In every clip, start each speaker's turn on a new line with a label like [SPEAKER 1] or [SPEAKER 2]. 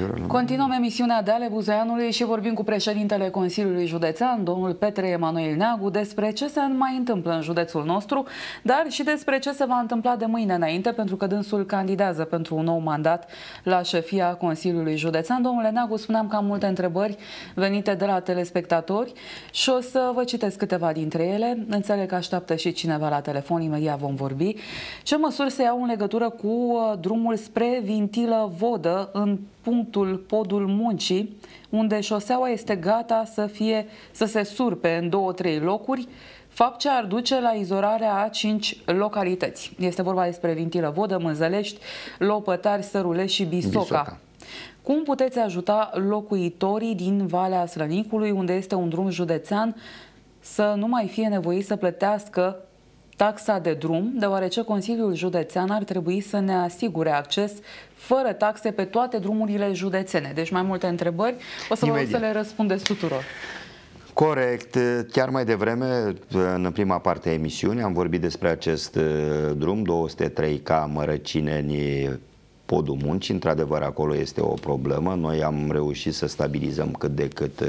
[SPEAKER 1] ziua.
[SPEAKER 2] Continuăm emisiunea de Ale Buzoianului și vorbim cu președintele Consiliului Județean, domnul Petre Emanuel Neagu, despre ce se mai întâmplă în județul nostru, dar și despre ce se va întâmpla de mâine înainte, pentru că dânsul candidează pentru un nou mandat la șefia Consiliului Județean. Domnule Neagu, spuneam că am multe întrebări venite de la telespectatori și o să vă citesc câteva dintre ele. Înțeleg că așteaptă și cineva la telefon, imediat vom vorbi. Ce măsuri se iau în legătură cu drumul spre Vintilă-Vodă în punctul Podul Muncii, unde șoseaua este gata să se surpe în 2-3 locuri, fapt ce ar duce la izolarea a 5 localități. Este vorba despre Vintilă-Vodă, Mânzălești, Lopătari, Sărulești și Bisoca. Cum puteți ajuta locuitorii din Valea Slănicului, unde este un drum județean, să nu mai fie nevoit să plătească taxa de drum, deoarece Consiliul Județean ar trebui să ne asigure acces fără taxe pe toate drumurile județene? Deci mai multe întrebări, o să vă rog să le răspundeți tuturor.
[SPEAKER 1] Corect. Chiar mai devreme, în prima parte a emisiunii, am vorbit despre acest drum 203K Mărăcineni Podul Muncii. Într-adevăr, acolo este o problemă. Noi am reușit să stabilizăm cât de cât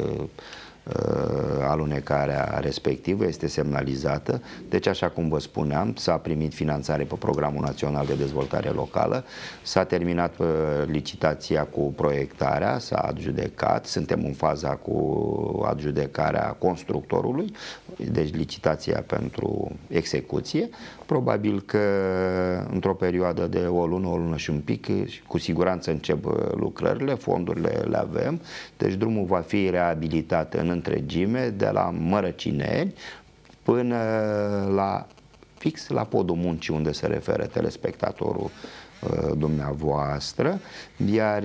[SPEAKER 1] alunecarea respectivă, este semnalizată. Deci, așa cum vă spuneam, s-a primit finanțare pe Programul Național de Dezvoltare Locală, s-a terminat licitația cu proiectarea, s-a adjudecat, suntem în faza cu adjudecarea constructorului, deci licitația pentru execuție. Probabil că într-o perioadă de o lună și un pic, cu siguranță încep lucrările, fondurile le avem, deci drumul va fi reabilitat în întregime de la Mărăcineni până la fix la Podul Muncii, unde se referă telespectatorul dumneavoastră, iar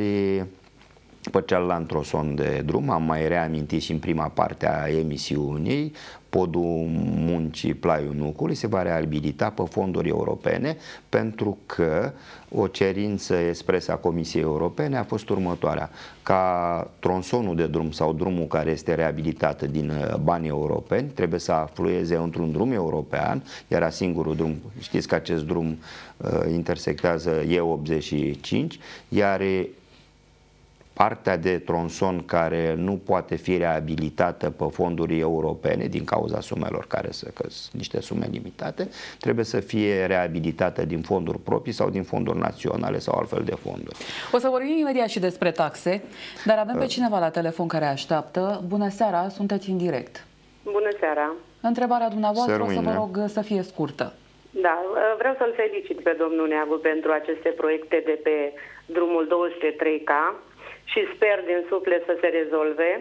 [SPEAKER 1] pe celălalt troson de drum, am mai reamintit și în prima parte a emisiunii, Podul Muncii Plaiul Nucului se va reabilita pe fonduri europene, pentru că o cerință expresă a Comisiei Europene a fost următoarea: ca tronsonul de drum sau drumul care este reabilitat din bani europeni trebuie să aflueze într-un drum european, era singurul drum. Știți că acest drum intersectează E85, iar partea de tronson care nu poate fi reabilitată pe fonduri europene din cauza sumelor care sunt niște sume limitate, trebuie să fie reabilitată din fonduri proprii sau din fonduri naționale sau altfel de fonduri.
[SPEAKER 2] O să vorbim imediat și despre taxe, dar avem pe cineva la telefon care așteaptă. Bună seara, sunteți în direct.
[SPEAKER 3] Bună seara.
[SPEAKER 2] Întrebarea dumneavoastră, o să vă rog să fie scurtă.
[SPEAKER 3] Da, vreau să-l felicit pe domnul Neagu pentru aceste proiecte de pe drumul 203K și sper din suflet să se rezolve,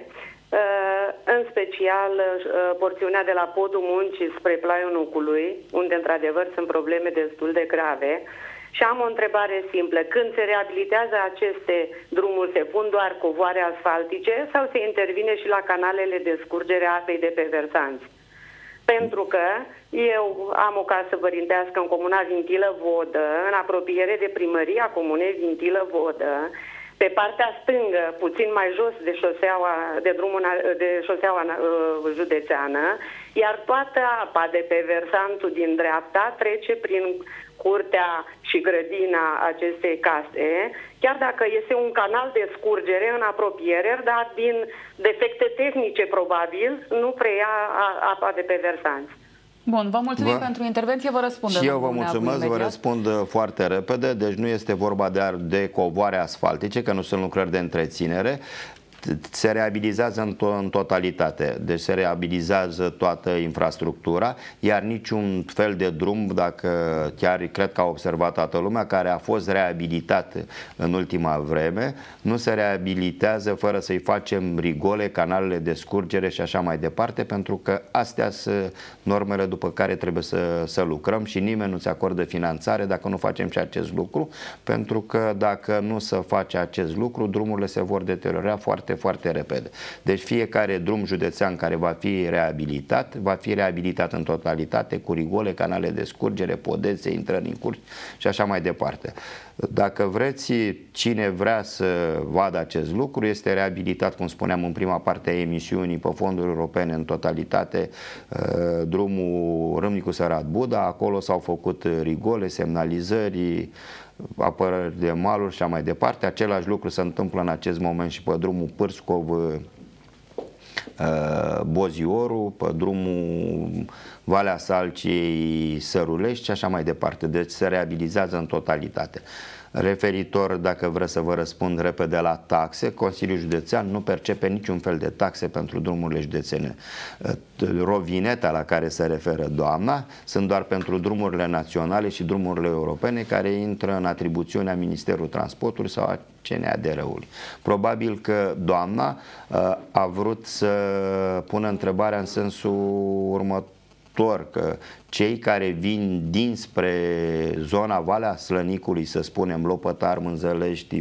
[SPEAKER 3] în special porțiunea de la Podul Muncii spre Plaiul Nucului, unde într-adevăr sunt probleme destul de grave. Și am o întrebare simplă: când se reabilitează aceste drumuri, se pun doar covoare asfaltice sau se intervine și la canalele de scurgere a apei de pe versanți? Pentru că eu am o casă părintească în comuna Vintilă-Vodă, în apropiere de primăria comunei Vintilă-Vodă, pe partea stângă, puțin mai jos de șoseaua județeană, iar toată apa de pe versantul din dreapta trece prin curtea și grădina acestei case, chiar dacă este un canal de scurgere în apropiere, dar din defecte tehnice probabil nu preia apa de pe versanți.
[SPEAKER 2] Bun, vă mulțumim pentru intervenție, vă răspund.
[SPEAKER 1] Și eu vă mulțumesc, vă răspund foarte repede. Deci nu este vorba de covoare asfaltice, că nu sunt lucrări de întreținere. Se reabilizează în totalitate, deci se reabilizează toată infrastructura, iar niciun fel de drum, dacă chiar cred că a observat toată lumea, care a fost reabilitat în ultima vreme, nu se reabilitează fără să-i facem rigole, canalele de scurgere și așa mai departe, pentru că astea sunt normele după care trebuie să lucrăm și nimeni nu-ți acordă finanțare dacă nu facem și acest lucru, pentru că dacă nu se face acest lucru, drumurile se vor deteriora foarte repede. Deci fiecare drum județean care va fi reabilitat în totalitate, cu rigole, canale de scurgere, podețe, intrări în curți și așa mai departe. Dacă vreți, cine vrea să vadă acest lucru, este reabilitat, cum spuneam în prima parte a emisiunii, pe fonduri europene în totalitate, drumul Râmnicu Sărat Buda. Acolo s-au făcut rigole, semnalizări, apărări de maluri și așa mai departe. Același lucru se întâmplă în acest moment și pe drumul Pârșcov-Bozioru, pe drumul Valea Salciei Sărulești și așa mai departe. Deci se reabilizează în totalitate. Referitor, dacă vreți să vă răspund repede, la taxe, Consiliul Județean nu percepe niciun fel de taxe pentru drumurile județene. Rovineta la care se referă doamna sunt doar pentru drumurile naționale și drumurile europene care intră în atribuțiunea Ministerului Transportului sau a CNADR-ului. Probabil că doamna a vrut să pună întrebarea în sensul următor, că cei care vin dinspre zona Valea Slănicului, să spunem, Lopătar, Mânzălești,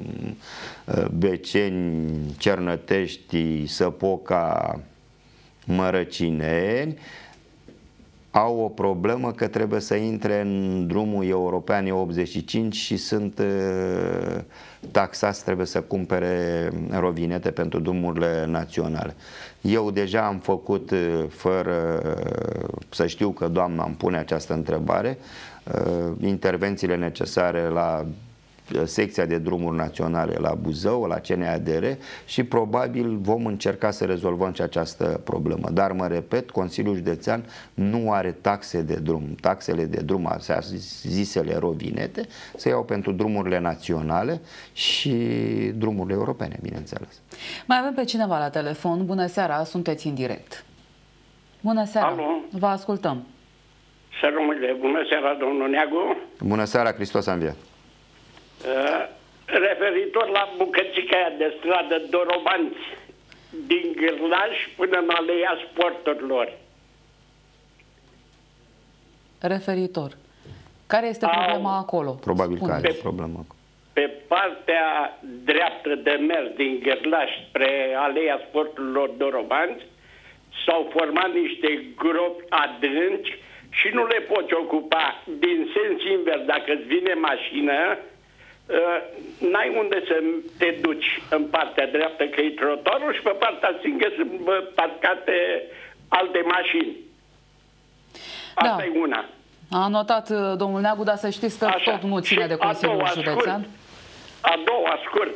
[SPEAKER 1] Beceni, Cernătești, Săpoca, Mărăcineni, au o problemă că trebuie să intre în drumul european E85 și sunt taxați, trebuie să cumpere rovinete pentru drumurile naționale. Eu deja am făcut, fără să știu că doamna îmi pune această întrebare, intervențiile necesare la secția de drumuri naționale la Buzău, la CNADR și probabil vom încerca să rezolvăm și această problemă. Dar, mă repet, Consiliul Județean nu are taxe de drum. Taxele de drum, astea zisele rovinete, se iau pentru drumurile naționale și drumurile europene, bineînțeles.
[SPEAKER 2] Mai avem pe cineva la telefon. Bună seara, sunteți în direct. Bună seara.
[SPEAKER 4] Alo.
[SPEAKER 2] Vă ascultăm.
[SPEAKER 4] Să rămâne. Bună seara, domnul Neagu.
[SPEAKER 1] Bună seara, Hristos a înviat.
[SPEAKER 4] Referitor la bucățica aia de stradă Dorobanți, din Gârlaș până în Aleea Sporturilor.
[SPEAKER 2] Referitor. Care este problema acolo?
[SPEAKER 1] Probabil că are problemă.
[SPEAKER 4] Pe partea dreaptă de mers din Gârlaș spre Aleea Sporturilor Dorobanți s-au format niște gropi adânci și nu le poți ocupa din sens invers. Dacă îți vine mașină, n-ai unde să te duci în partea dreaptă, că e trotuarul, și pe partea stângă sunt parcate alte mașini. Asta e una.
[SPEAKER 2] A notat domnul Neagu, dar să știți că
[SPEAKER 4] Așa.
[SPEAKER 2] tot nu ține de Consiliul Județean.
[SPEAKER 4] A doua, scurt.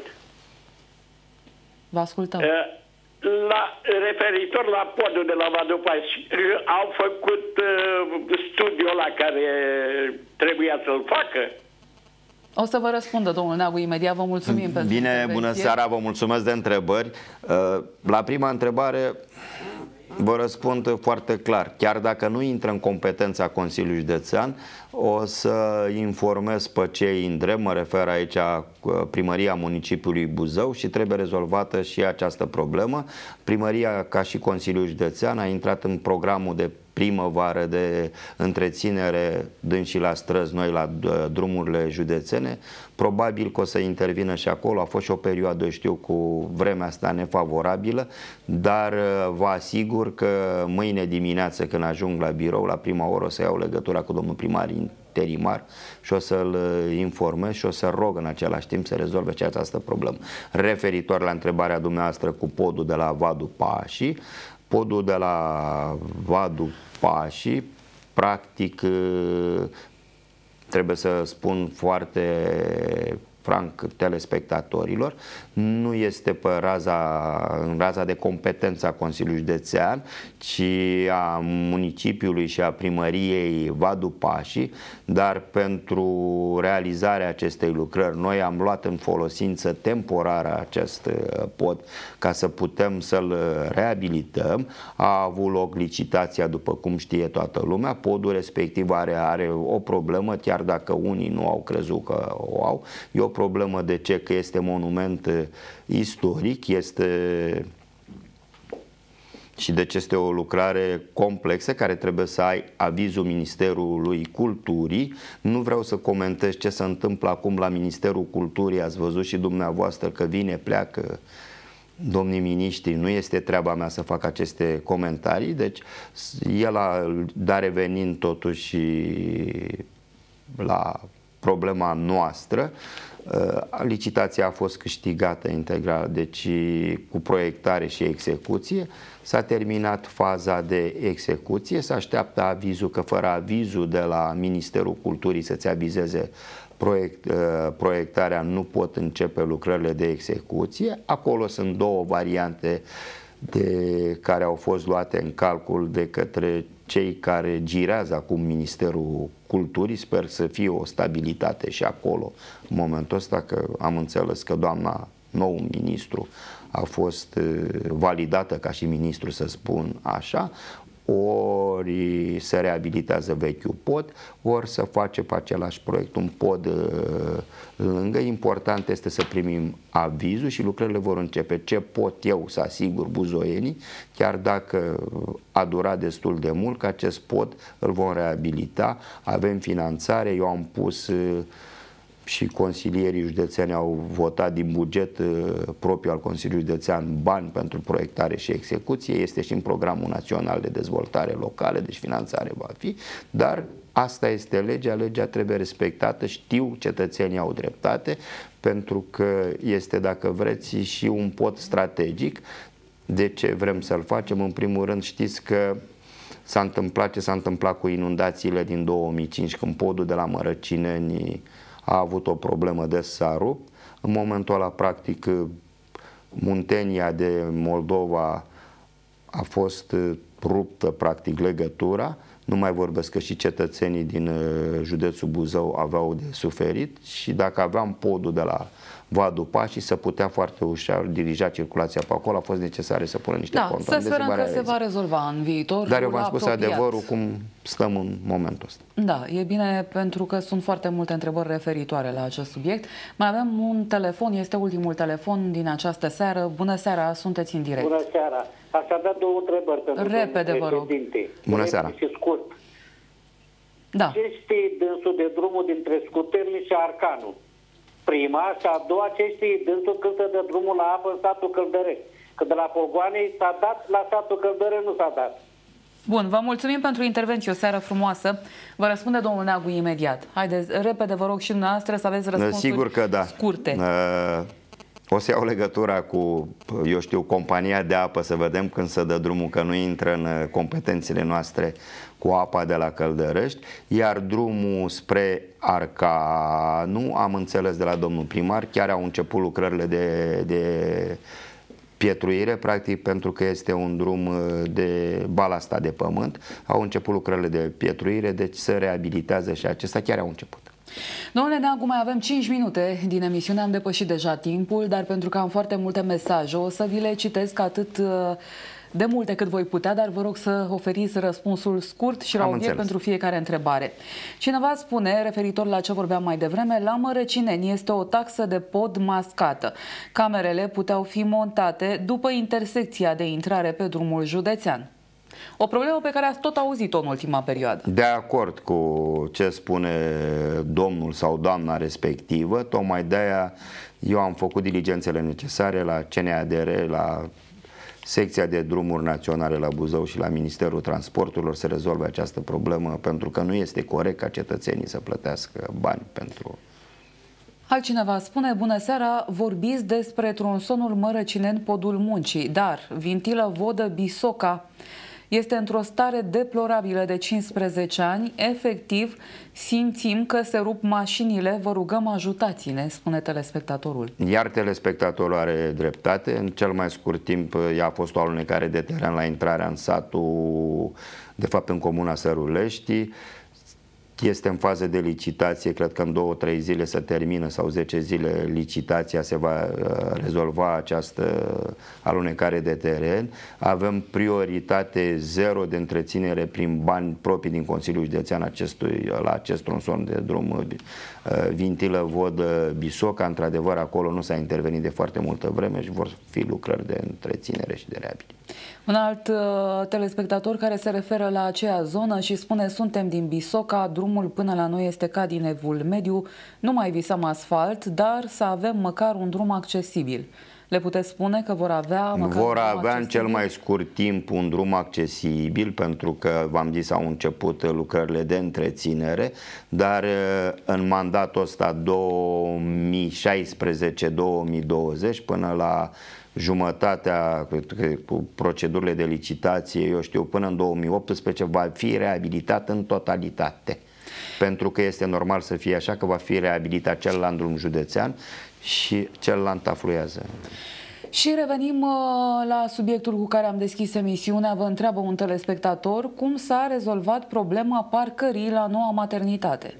[SPEAKER 2] Vă ascultăm.
[SPEAKER 4] Referitor la podul de la Vadopaș, au făcut studiul ăla care trebuia să-l facă?
[SPEAKER 2] O să vă răspundă domnul Neagu imediat. Vă mulțumim pentru
[SPEAKER 1] Bine, bună seara, vă mulțumesc de întrebări. La prima întrebare vă răspund foarte clar. Chiar dacă nu intră în competența Consiliului Județean, o să informez pe cei în drept, mă refer aici Primăria Municipiului Buzău, și trebuie rezolvată și această problemă. Primăria, ca și Consiliul Județean, a intrat în programul de primăvară de întreținere dânsi la străzi, noi la drumurile județene. Probabil că o să intervină și acolo. A fost și o perioadă, știu, cu vremea asta nefavorabilă, dar vă asigur că mâine dimineață, când ajung la birou, la prima oră, o să iau legătura cu domnul primar interimar și o să-l informez și o să rog în același timp să rezolve și această problemă. Referitor la întrebarea dumneavoastră cu podul de la Vadu Pașii, podul de la Vadu Pașii, practic, trebuie să spun foarte franc telespectatorilor, nu este în raza de competență a Consiliului Județean, ci a municipiului și a primăriei Vadu Pașii, dar pentru realizarea acestei lucrări noi am luat în folosință temporară acest pod ca să putem să-l reabilităm. A avut loc licitația, după cum știe toată lumea. Podul respectiv are o problemă, chiar dacă unii nu au crezut că o au. E o problemă de ce? Că este monument istoric, și deci este o lucrare complexă care trebuie să ai avizul Ministerului Culturii. Nu vreau să comentez ce se întâmplă acum la Ministerul Culturii, ați văzut și dumneavoastră că vine, pleacă domnii miniștri, nu este treaba mea să fac aceste comentarii, deci dar revenind totuși la problema noastră, licitația a fost câștigată integral, deci cu proiectare și execuție. S-a terminat faza de execuție, se așteaptă avizul, că fără avizul de la Ministerul Culturii să-ți avizeze proiectarea, nu pot începe lucrările de execuție. Acolo sunt două variante care au fost luate în calcul de către cei care girează acum Ministerul Culturii. Sper să fie o stabilitate și acolo în momentul ăsta, că am înțeles că doamna nou ministru a fost validată ca și ministru, să spun așa. Ori se reabilitează vechiul pod, ori să face pe același proiect un pod lângă. Important este să primim avizul și lucrările vor începe. Ce pot eu să asigur buzoienii, chiar dacă a durat destul de mult, că acest pod îl vom reabilita, avem finanțare, eu am pus și consilierii județeni au votat din buget propriu al Consiliului Județean bani pentru proiectare și execuție, este și în Programul Național de Dezvoltare Locală, deci finanțare va fi, dar asta este legea trebuie respectată, știu, cetățenii au dreptate, pentru că este, dacă vreți, și un pod strategic. De ce vrem să-l facem? În primul rând, știți că s-a întâmplat ce s-a întâmplat cu inundațiile din 2005, când podul de la Mărăcineni a avut o problemă de s-a rupt. În momentul ăla, practic, Muntenia de Moldova a fost ruptă, practic, legătura. Nu mai vorbesc că și cetățenii din județul Buzău aveau de suferit și dacă aveam podul de la Vadul Pașii, se putea foarte ușor dirija circulația pe acolo, a fost necesar să pună niște controle.
[SPEAKER 2] Să sperăm că se va rezolva în viitor.
[SPEAKER 1] Dar eu v-am spus adevărul cum stăm în momentul ăsta.
[SPEAKER 2] Da, e bine, pentru că sunt foarte multe întrebări referitoare la acest subiect. Mai avem un telefon, este ultimul telefon din această seară. Bună seara, sunteți în direct.
[SPEAKER 5] Bună seara. Aș avea două întrebări pentru
[SPEAKER 2] repede, vă rog.
[SPEAKER 1] Bună seara.
[SPEAKER 5] Și scurt.
[SPEAKER 2] Da.
[SPEAKER 5] Ce știi dânsul de drumul dintre Scuterni și Arcanu? Prima, și a doua, ce știi dânsul când se dă drumul la apă în satul Căldărești? Că de la Pogoanei s-a dat, la satul Căldărești nu s-a dat.
[SPEAKER 2] Bun, vă mulțumim pentru intervenție, o seară frumoasă. Vă răspunde domnul Neagu imediat. Haideți, repede, vă rog, și dumneavoastră să aveți răspunsuri
[SPEAKER 1] Sigur că da.
[SPEAKER 2] Scurte.
[SPEAKER 1] O să iau legătura cu, eu știu, compania de apă, să vedem când se dă drumul, că nu intră în competențele noastre cu apa de la Căldărești, iar drumul spre Arcanu, am înțeles de la domnul primar, chiar au început lucrările de pietruire, practic, pentru că este un drum de balasta de pământ, au început lucrările de pietruire, deci se reabilitează și acesta, chiar au început.
[SPEAKER 2] Domnule Neagu, mai avem 5 minute din emisiune, am depășit deja timpul, dar pentru că am foarte multe mesaje, o să vi le citesc atât de multe cât voi putea, dar vă rog să oferiți răspunsul scurt și la obiect pentru fiecare întrebare. Cineva spune, referitor la ce vorbeam mai devreme, la Mărăcineni este o taxă de pod mascată. Camerele puteau fi montate după intersecția de intrare pe drumul județean. O problemă pe care ați tot auzit-o în ultima perioadă.
[SPEAKER 1] De acord cu ce spune domnul sau doamna respectivă, tocmai de-aia eu am făcut diligențele necesare la CNADR, la secția de drumuri naționale la Buzău și la Ministerul Transporturilor să rezolve această problemă, pentru că nu este corect ca cetățenii să plătească bani pentru...
[SPEAKER 2] Altcineva spune, bună seara, vorbiți despre tronsonul Mărăcineni-Podul Muncii, dar Vintilă Vodă Bisoca este într-o stare deplorabilă de 15 ani. Efectiv, simțim că se rup mașinile. Vă rugăm, ajutați-ne, spune telespectatorul. Iar
[SPEAKER 1] telespectatorul are dreptate. În cel mai scurt timp, ea a fost o alunecare de teren la intrarea în satul, de fapt în comuna Sărulești. Este în fază de licitație, cred că în 2-3 zile se termină sau 10 zile licitația, se va rezolva această alunecare de teren. Avem prioritate 0 de întreținere prin bani proprii din Consiliul Județean la acest tronson de drum Vintilă Vodă Bisoca. Într-adevăr, acolo nu s-a intervenit de foarte multă vreme și vor fi lucrări de întreținere și de reabilitare.
[SPEAKER 2] Un alt telespectator care se referă la aceea zonă și spune, suntem din Bisoca, drumul până la noi este ca din Evul Mediu, nu mai visăm asfalt, dar să avem măcar un drum accesibil. Le puteți spune că vor avea
[SPEAKER 1] în cel mai scurt timp un drum accesibil, pentru că, v-am zis, au început lucrările de întreținere, dar în mandatul ăsta 2016-2020 până la jumătatea cu procedurile de licitație, eu știu, până în 2018 va fi reabilitat în totalitate. pentru că este normal să fie așa, că va fi reabilitat celălalt drum județean și celălalt afluează.
[SPEAKER 2] Și revenim la subiectul cu care am deschis emisiunea. Vă întreabă un telespectator cum s-a rezolvat problema parcării la noua maternitate.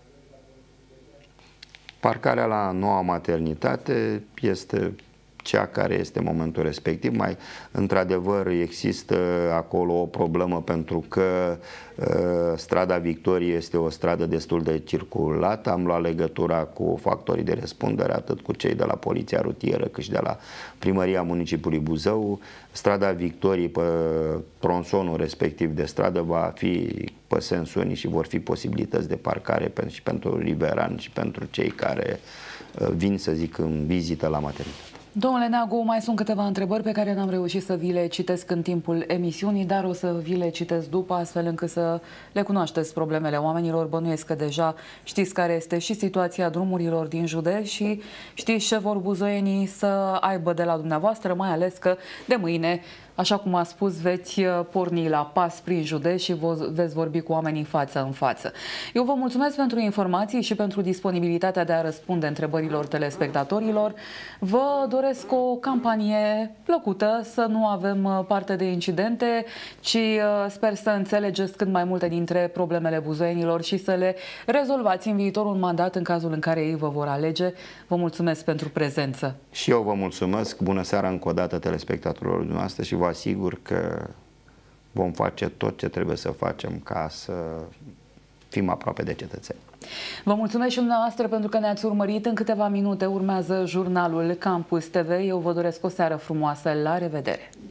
[SPEAKER 1] Parcarea la noua maternitate este cea care este în momentul respectiv. Mai într-adevăr există acolo o problemă pentru că strada Victoriei este o stradă destul de circulată. Am luat legătura cu factorii de răspundere, atât cu cei de la Poliția Rutieră cât și de la Primăria Municipiului Buzău. Strada Victoriei, pe tronsonul respectiv de stradă, va fi pe sensul unii și vor fi posibilități de parcare și pentru riverani și pentru cei care vin, să zic, în vizită la maternitate.
[SPEAKER 2] Domnule Neagu, mai sunt câteva întrebări pe care n-am reușit să vi le citesc în timpul emisiunii, dar o să vi le citesc după, astfel încât să le cunoașteți problemele oamenilor. Bănuiesc că deja știți care este și situația drumurilor din județ și știți ce vor buzoienii să aibă de la dumneavoastră, mai ales că de mâine, așa cum a spus, veți porni la pas prin județ și veți vorbi cu oamenii față în față. Eu vă mulțumesc pentru informații și pentru disponibilitatea de a răspunde întrebărilor telespectatorilor. Vă doresc o campanie plăcută, să nu avem parte de incidente, ci sper să înțelegeți cât mai multe dintre problemele buzoienilor și să le rezolvați în viitorul mandat în cazul în care ei vă vor alege. Vă mulțumesc pentru prezență.
[SPEAKER 1] Și eu vă mulțumesc. Bună seara încă o dată telespectatorilor dumneavoastră și vă asigur că vom face tot ce trebuie să facem ca să fim aproape de cetățeni.
[SPEAKER 2] Vă mulțumesc și dumneavoastră pentru că ne-ați urmărit. În câteva minute urmează jurnalul Campus TV. Eu vă doresc o seară frumoasă. La revedere!